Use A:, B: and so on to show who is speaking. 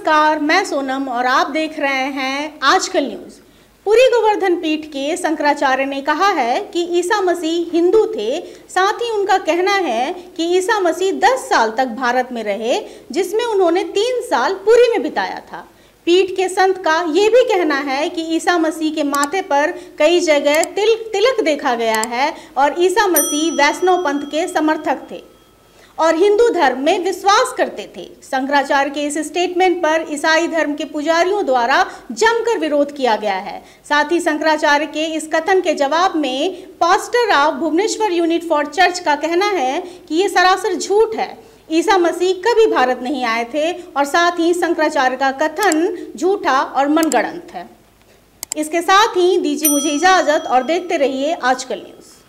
A: नमस्कार, मैं सोनम और आप देख रहे हैं आजकल न्यूज़। पुरी गोवर्धन पीठ के शंकराचार्य ने कहा है कि ईसा मसीह हिंदू थे। साथ ही उनका कहना है कि ईसा मसीह 10 साल तक भारत में रहे, जिसमें उन्होंने 3 साल पुरी में बिताया था। पीठ के संत का ये भी कहना है कि ईसा मसीह के माथे पर कई जगह तिलक देखा गया है और ईसा मसीह वैष्णव पंथ के समर्थक थे और हिंदू धर्म में विश्वास करते थे। शंकराचार्य के इस स्टेटमेंट पर ईसाई धर्म के पुजारियों द्वारा जमकर विरोध किया गया है। साथ ही शंकराचार्य के इस कथन के जवाब में pastor of Bhubaneswar unit for church का कहना है कि ये सरासर झूठ है। ईसा मसीह कभी भारत नहीं आए थे और साथ ही शंकराचार्य का कथन झूठा और मनगढ़ंत है। इसके साथ ही दीजिए मुझे इजाजत और देखते रहिए आजकल न्यूज़।